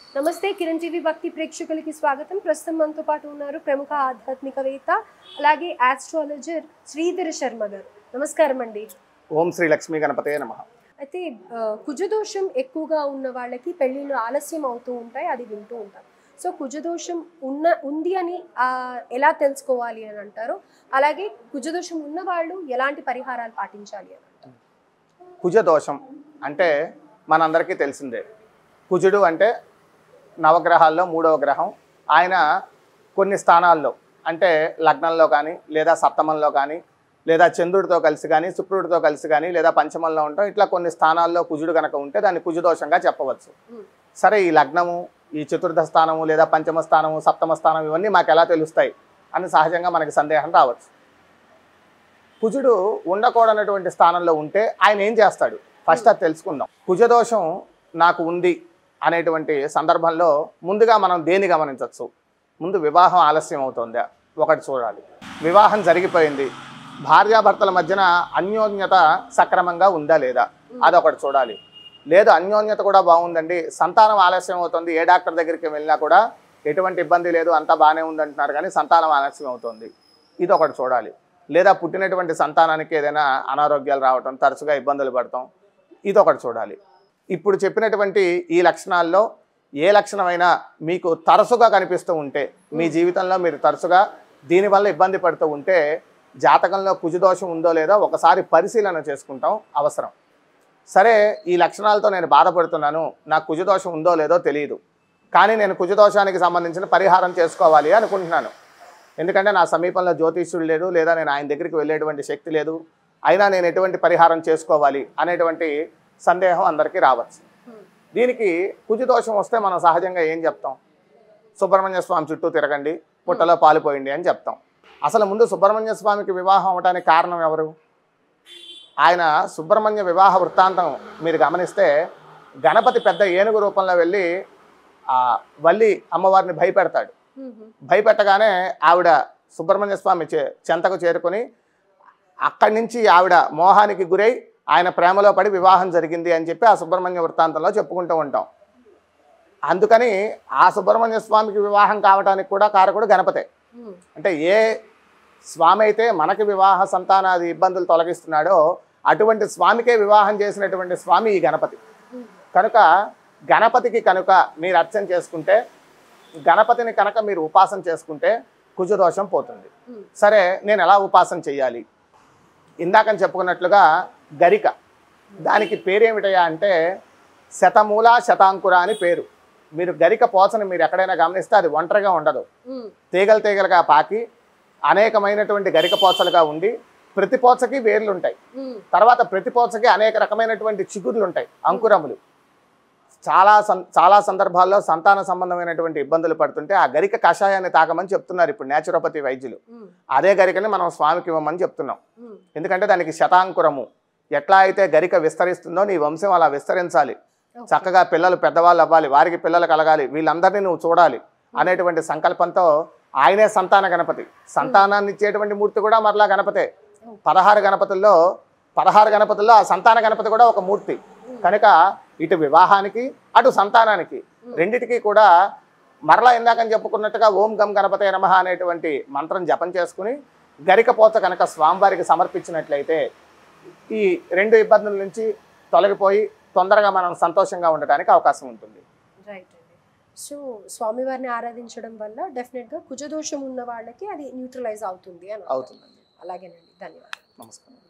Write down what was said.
నమస్తే కిరణ్ టీవీ భక్తి ప్రేక్షకులకి స్వాగతం. ప్రస్తుతం మనతో పాటు ఉన్నారు ప్రముఖ ఆధ్యాత్మికవేత్త అలాగే ఆస్ట్రాలజర్ శ్రీధర్ శర్మ గారు. నమస్కారం అండి. ఓం శ్రీ లక్ష్మీ గణపతే నమః. అయితే కుజదోషం ఎక్కువగా ఉన్న వాళ్ళకి పెళ్ళిళ్ళు ఆలస్యం అవుతూ ఉంటాయి, అది వింటూ ఉంటాం. సో కుజదోషం ఉంది అని ఎలా తెలుసుకోవాలి అని అంటారు, అలాగే కుజదోషం ఉన్న వాళ్ళు ఎలాంటి పరిహారాలు పాటించాలి అని అంటారు? కుజదోషం అంటే మనందరికీ తెలిసిందే. కుజుడు అంటే నవగ్రహాల్లో 3వ గ్రహం. ఆయన కొన్ని స్థానాల్లో అంటే లగ్నంలో కానీ లేదా సప్తమంలో కానీ లేదా చంద్రుడితో కలిసి కానీ శుక్రుడితో కలిసి కానీ లేదా పంచమంలో ఉంటాం. ఇట్లా కొన్ని స్థానాల్లో కుజుడు కనుక ఉంటే దాన్ని కుజదోషంగా చెప్పవచ్చు. సరే, ఈ లగ్నము, ఈ చతుర్థ స్థానము లేదా పంచమ స్థానము సప్తమ స్థానం ఇవన్నీ మాకు ఎలా తెలుస్తాయి అని సహజంగా మనకి సందేహం రావచ్చు. కుజుడు ఉండకూడనటువంటి స్థానంలో ఉంటే ఆయన ఏం చేస్తాడు ఫస్ట్ అది తెలుసుకుందాం. కుజదోషం నాకు ఉంది అనేటువంటి సందర్భంలో ముందుగా మనం దేన్ని గమనించవచ్చు? ముందు వివాహం ఆలస్యం అవుతుందా ఒకటి చూడాలి. వివాహం జరిగిపోయింది, భార్యాభర్తల మధ్యన అన్యోన్యత సక్రమంగా ఉందా లేదా అదొకటి చూడాలి. లేదు అన్యోన్యత కూడా బాగుందండి, సంతానం ఆలస్యం అవుతుంది, ఏ డాక్టర్ దగ్గరికి వెళ్ళినా కూడా ఎటువంటి ఇబ్బంది లేదు, అంతా బాగానే ఉందంటున్నారు, కానీ సంతానం ఆలస్యం అవుతుంది, ఇది ఒకటి చూడాలి. లేదా పుట్టినటువంటి సంతానానికి ఏదైనా అనారోగ్యాలు రావటం, తరచుగా ఇబ్బందులు పడటం, ఇది ఒకటి చూడాలి. ఇప్పుడు చెప్పినటువంటి ఈ లక్షణాల్లో ఏ లక్షణమైనా మీకు తరచుగా కనిపిస్తూ ఉంటే, మీ జీవితంలో మీరు తరచుగా దీనివల్ల ఇబ్బంది పడుతూ ఉంటే జాతకంలో కుజదోషం ఉందో లేదో ఒకసారి పరిశీలన చేసుకుంటాం అవసరం. సరే, ఈ లక్షణాలతో నేను బాధపడుతున్నాను, నాకు కుజదోషం ఉందో లేదో తెలియదు, కానీ నేను కుజదోషానికి సంబంధించిన పరిహారం చేసుకోవాలి అనుకుంటున్నాను. ఎందుకంటే నా సమీపంలో జ్యోతిష్యుడు లేడు, లేదా నేను ఆయన దగ్గరికి వెళ్ళేటువంటి శక్తి లేదు, అయినా నేను ఎటువంటి పరిహారం చేసుకోవాలి అనేటువంటి సందేహం అందరికీ రావచ్చు. దీనికి కుజదోషం వస్తే మనం సహజంగా ఏం చెప్తాం? సుబ్రహ్మణ్య స్వామి చుట్టూ తిరగండి, పుట్టలో పాలుపోయింది అని చెప్తాం. అసలు ముందు సుబ్రహ్మణ్య స్వామికి వివాహం అవడానికి కారణం ఎవరు? ఆయన సుబ్రహ్మణ్య వివాహ వృత్తాంతం మీరు గమనిస్తే గణపతి పెద్ద ఏనుగు రూపంలో వెళ్ళి వల్లి అమ్మవారిని భయపెడతాడు. భయపెట్టగానే ఆవిడ సుబ్రహ్మణ్య స్వామి చెంతకు చేరుకొని అక్కడి నుంచి ఆవిడ మోహానికి గురై ఆయన ప్రేమలో పడి వివాహం జరిగింది అని చెప్పి ఆ సుబ్రహ్మణ్య వృత్తాంతంలో చెప్పుకుంటూ ఉంటాం. అందుకని ఆ సుబ్రహ్మణ్య స్వామికి వివాహం కావడానికి కూడా కారకుడు గణపతే. అంటే ఏ స్వామి అయితే మనకి వివాహ సంతానాది ఇబ్బందులు తొలగిస్తున్నాడో అటువంటి స్వామికే వివాహం చేసినటువంటి స్వామి ఈ గణపతి. కనుక గణపతికి కనుక మీరు అర్చన చేసుకుంటే, గణపతిని కనుక మీరు ఉపాసన చేసుకుంటే కుజదోషం పోతుంది. సరే, నేను ఎలా ఉపాసన చెయ్యాలి? ఇందాకని చెప్పుకున్నట్లుగా గరిక, దానికి పేరేమిటయా అంటే శతమూల శతాంకుర అని పేరు. మీరు గరిక పోచని మీరు ఎక్కడైనా గమనిస్తే అది ఒంటరిగా ఉండదు, తీగలు తీగలుగా పాకి అనేకమైనటువంటి గరిక పోచలుగా ఉండి ప్రతి పోచకి వేర్లు ఉంటాయి, తర్వాత ప్రతి పోచకి అనేక రకమైనటువంటి చిగుర్లు ఉంటాయి, అంకురములు. చాలా సందర్భాల్లో సంతాన సంబంధమైనటువంటి ఇబ్బందులు పడుతుంటే ఆ గరిక కషాయాన్ని తాగమని చెప్తున్నారు ఇప్పుడు నేచురోపతి వైద్యులు. అదే గరికని మనం స్వామికి ఇవ్వమని చెప్తున్నాం. ఎందుకంటే దానికి శతాంకురము, ఎట్లా అయితే గరిక విస్తరిస్తుందో నీ వంశం అలా విస్తరించాలి, చక్కగా పిల్లలు పెద్దవాళ్ళు అవ్వాలి, వారికి పిల్లలు కలగాలి, వీళ్ళందరినీ నువ్వు చూడాలి అనేటువంటి సంకల్పంతో ఆయనే సంతాన గణపతి. సంతానాన్ని ఇచ్చేటువంటి మూర్తి కూడా మరలా గణపతే. 16 గణపతుల్లో ఆ సంతాన గణపతి కూడా ఒక మూర్తి. కనుక ఇటు వివాహానికి అటు సంతానానికి రెండిటికి కూడా మరలా ఇందాకని చెప్పుకున్నట్టుగా ఓం గం గణపతే నమః అనేటువంటి మంత్రం జపం చేసుకుని గరిక పోత కనుక స్వామివారికి సమర్పించినట్లయితే ఈ 2 ఇబ్బందుల నుంచి తొలగిపోయి తొందరగా మనం సంతోషంగా ఉండటానికి అవకాశం ఉంటుంది. రైట్ అండి. సో స్వామివారిని ఆరాధించడం వల్ల డెఫినెట్గా కుజదోషం ఉన్న వాళ్ళకి అది న్యూట్రలైజ్ అవుతుంది అని అవుతుందండి. అలాగేనండి. ధన్యవాదాలు. నమస్కారం.